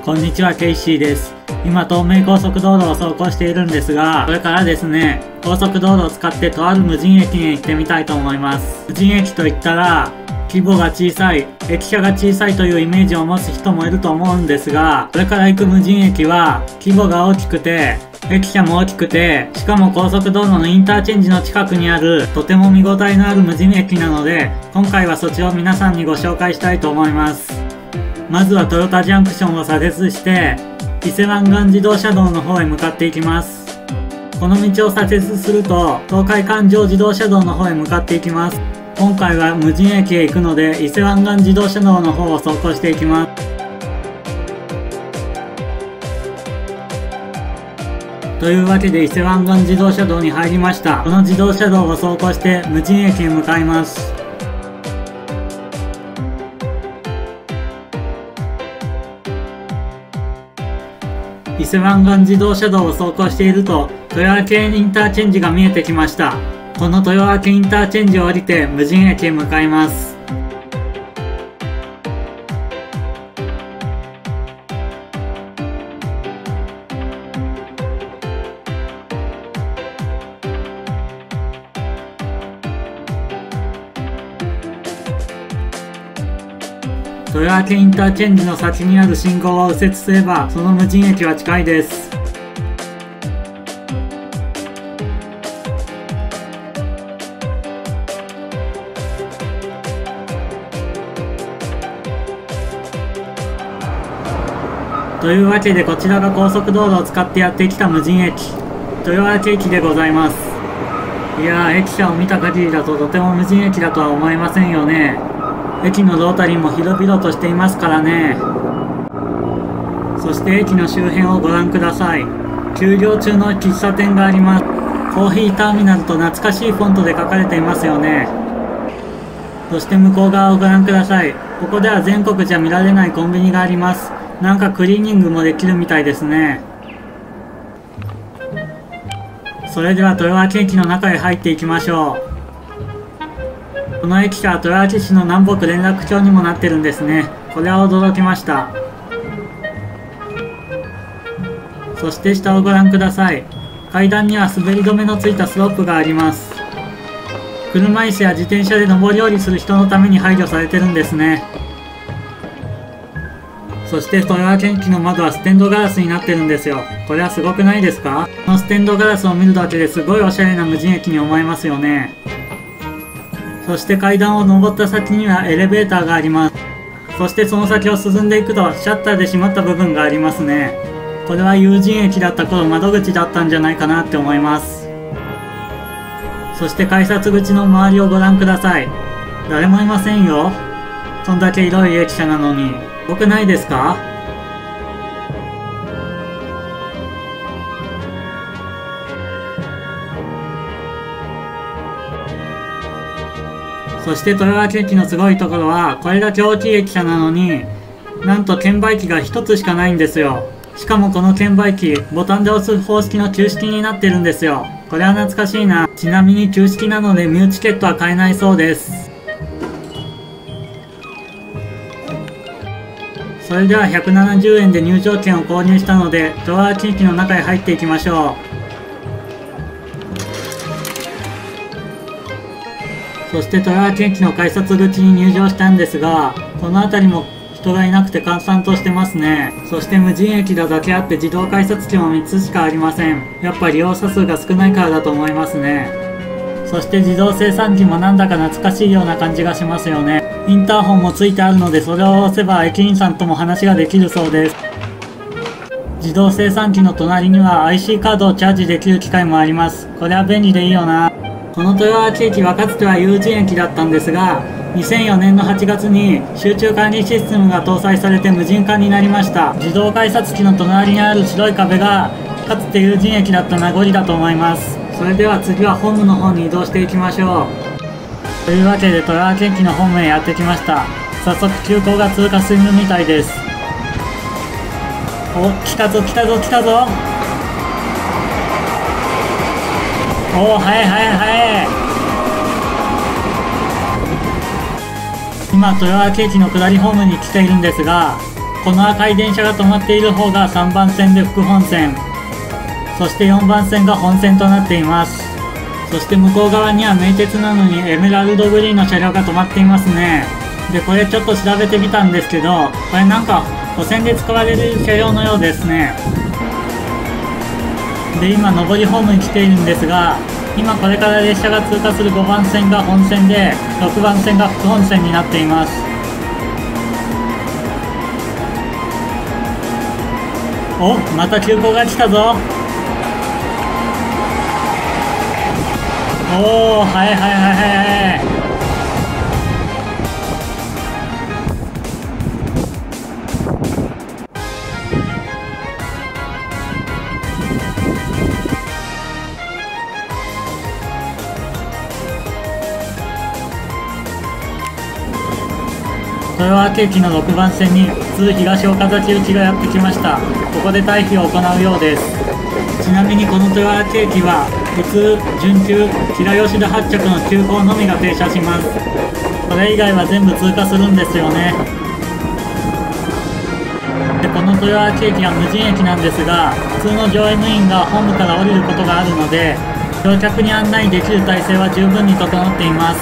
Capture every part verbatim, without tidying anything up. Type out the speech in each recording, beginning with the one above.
こんにちは、ケイシーです。今、東名高速道路を走行しているんですが、これからですね、高速道路を使ってとある無人駅に行ってみたいと思います。無人駅といったら、規模が小さい、駅舎が小さいというイメージを持つ人もいると思うんですが、これから行く無人駅は、規模が大きくて、駅舎も大きくて、しかも高速道路のインターチェンジの近くにある、とても見応えのある無人駅なので、今回はそちらを皆さんにご紹介したいと思います。まずはトヨタジャンクションを左折して、伊勢湾岸自動車道の方へ向かっていきます。この道を左折すると、東海環状自動車道の方へ向かっていきます。今回は無人駅へ行くので、伊勢湾岸自動車道の方を走行していきます。というわけで伊勢湾岸自動車道に入りました。この自動車道を走行して無人駅へ向かいます。伊勢湾岸自動車道を走行していると、豊明インターチェンジが見えてきました。この豊明インターチェンジを降りて無人駅へ向かいます。豊明インターチェンジの先にある信号を右折すれば、その無人駅は近いです。というわけでこちらが高速道路を使ってやってきた無人駅、豊明駅でございます。いやー、駅舎を見た限りだととても無人駅だとは思えませんよね。駅のロータリーも広々としていますからね。そして駅の周辺をご覧ください。休業中の喫茶店があります。コーヒーターミナルと懐かしいフォントで書かれていますよね。そして向こう側をご覧ください。ここでは全国じゃ見られないコンビニがあります。なんかクリーニングもできるみたいですね。それでは豊明駅の中へ入っていきましょう。この駅舎は豊明市の南北連絡橋にもなってるんですね。これは驚きました。そして下をご覧ください。階段には滑り止めのついたスロープがあります。車椅子や自転車で上り下りする人のために配慮されてるんですね。そして豊明駅の窓はステンドガラスになってるんですよ。これはすごくないですか？このステンドガラスを見るだけですごいおしゃれな無人駅に思えますよね。そして階段を上った先にはエレベーターがあります。そしてその先を進んでいくとシャッターで閉まった部分がありますね。これは有人駅だった頃窓口だったんじゃないかなって思います。そして改札口の周りをご覧ください。誰もいませんよ。そんだけ広い駅舎なのに。多くないですか？そして豊明駅のすごいところは、これだけ大きい駅舎なのに、なんと券売機がひとつしかないんですよ。しかもこの券売機、ボタンで押す方式の旧式になってるんですよ。これは懐かしいな。ちなみに旧式なのでミューチケットは買えないそうです。それではひゃくななじゅうえんで入場券を購入したので、豊明駅の中へ入っていきましょう。そして豊明駅の改札口に入場したんですが、この辺りも人がいなくて閑散としてますね。そして無人駅だけあって自動改札機もみっつしかありません。やっぱ利用者数が少ないからだと思いますね。そして自動精算機もなんだか懐かしいような感じがしますよね。インターホンもついてあるので、それを押せば駅員さんとも話ができるそうです。自動精算機の隣には アイシー カードをチャージできる機械もあります。これは便利でいいよな。この豊明駅はかつては有人駅だったんですが、にせんよねんのはちがつに集中管理システムが搭載されて無人化になりました。自動改札機の隣にある白い壁がかつて有人駅だった名残だと思います。それでは次はホームの方に移動していきましょう。というわけで豊明駅のホームへやってきました。早速急行が通過するみたいです。お、来たぞ来たぞ来たぞ。おお、はいはいはい。今豊明駅の下りホームに来ているんですが、 この赤い電車が止まっている方がさんばん線で副本線、そしてよんばん線が本線となっています。そして向こう側には名鉄なのにエメラルドグリーンの車両が止まっていますね。でこれちょっと調べてみたんですけど、これなんか路線で使われる車両のようですね。で今上りホームに来ているんですが、今これから列車が通過するごばん線が本線でろくばん線が副本線になっています。お、また急行が来たぞ。おお、はいはいはいはいはい。豊明駅のろくばん線に普通東岡崎行きがやってきました。ここで退避を行うようです。ちなみにこの豊明駅は普通、準急、平吉田発着の急行のみが停車します。それ以外は全部通過するんですよね。でこの豊明駅は無人駅なんですが、普通の乗務員がホームから降りることがあるので、乗客に案内できる体制は十分に整っています。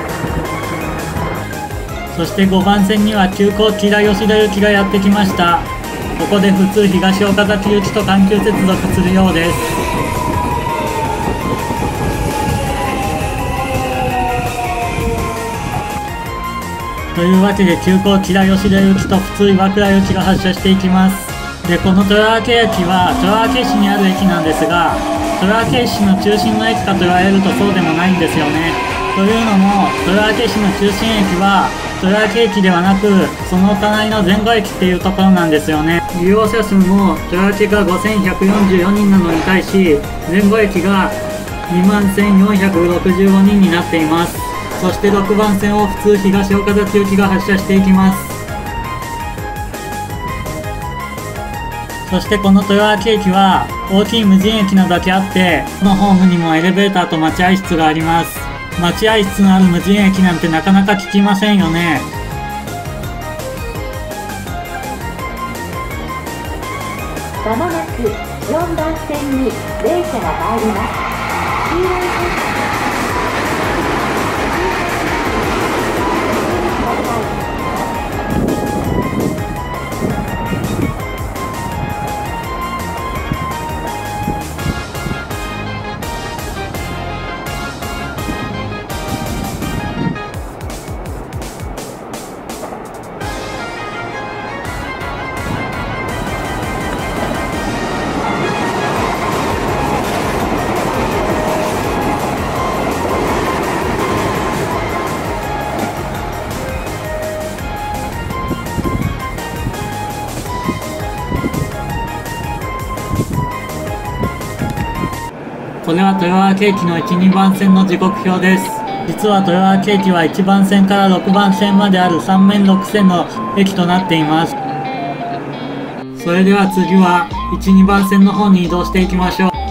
そしてごばん線には急行吉田吉田行きがやってきました。ここで普通東岡崎行きと阪急接続するようです。というわけで急行吉田吉田行きと普通岩倉行きが発車していきます。でこの豊明駅は豊明市にある駅なんですが、豊明市の中心の駅かと言われるとそうでもないんですよね。というのも豊明市の中心駅は豊明駅ではなく、その隣の前後駅っていうところなんですよね。利用者数も豊明がごせんひゃくよんじゅうよにんなのに対し、前後駅がにまんせんよんひゃくろくじゅうごにんになっています。そしてろくばん線を普通東岡崎行きが発車していきます。そしてこの豊明駅は大きい無人駅なだけあって、このホームにもエレベーターと待合室があります。待合室のある無人駅なんてなかなか聞きませんよね。 まもなくよんばん線に電車が参ります。 これは豊明駅のいち、にばん線の時刻表です。実は豊明駅はいちばん線からろくばん線まであるさんめんろく線の駅となっています。それでは次はいち、にばん線の方に移動していきましょう。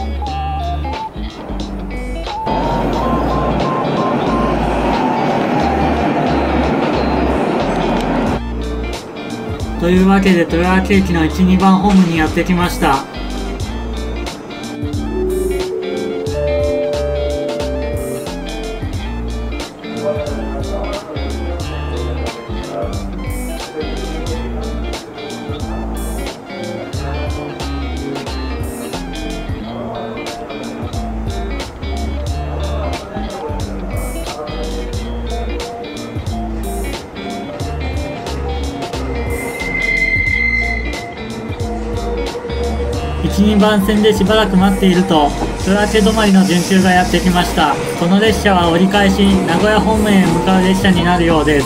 というわけで豊明駅のいち、にばんホームにやってきました。いち、にばん線でしばらく待っていると、豊明止まりの準急がやってきました。この列車は折り返し名古屋方面へ向かう列車になるようです。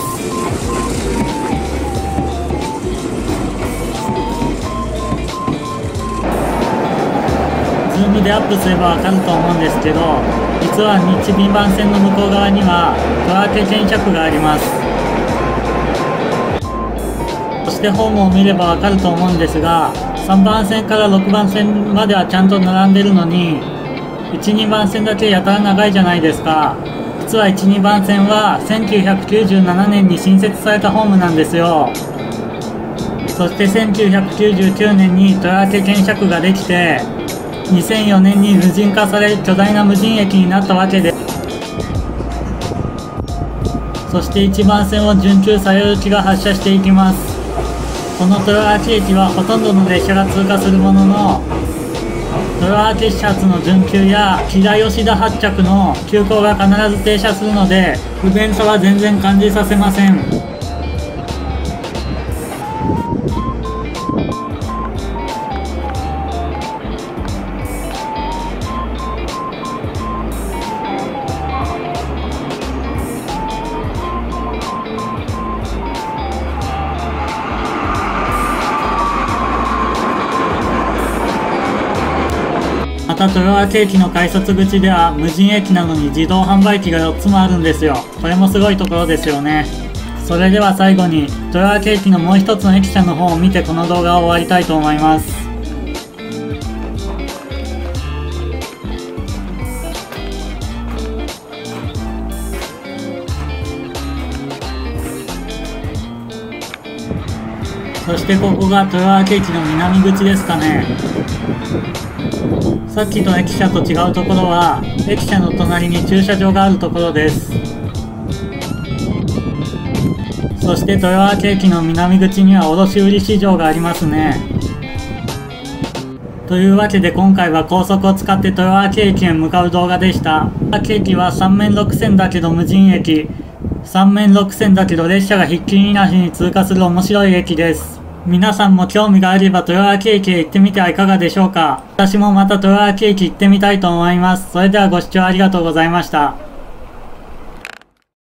ズームでアップすればわかると思うんですけど、実はいち、にばん線の向こう側には豊明検車区があります。そしてホームを見ればわかると思うんですが、さんばん線からろくばん線まではちゃんと並んでるのに、いち、にばん線だけやたら長いじゃないですか。実はいち、にばん線はせんきゅうひゃくきゅうじゅうななねんに新設されたホームなんですよ。 そしてせんきゅうひゃくきゅうじゅうきゅうねんに豊明検車区ができて、にせんよねんに無人化され巨大な無人駅になったわけです。そしていちばん線を準急作用機が発車していきます。この豊明駅はほとんどの列車が通過するものの、豊明始発の準急や木田吉田発着の急行が必ず停車するので、不便さは全然感じさせません。また豊明駅の改札口では無人駅なのに自動販売機がよっつもあるんですよ。これもすごいところですよね。それでは最後に豊明駅のもう一つの駅舎の方を見てこの動画を終わりたいと思います。そしてここが豊明駅の南口ですかね。さっきの駅舎と違うところは駅舎の隣に駐車場があるところです。そして豊明駅の南口には卸売市場がありますね。というわけで今回は高速を使って豊明駅へ向かう動画でした。豊明駅はさんめんろくせんだけど無人駅、さんめんろくせんだけど列車がひっきりなしに通過する面白い駅です。皆さんも興味があれば豊明駅へ行ってみてはいかがでしょうか。私もまた豊明駅行ってみたいと思います。それではご視聴ありがとうございました。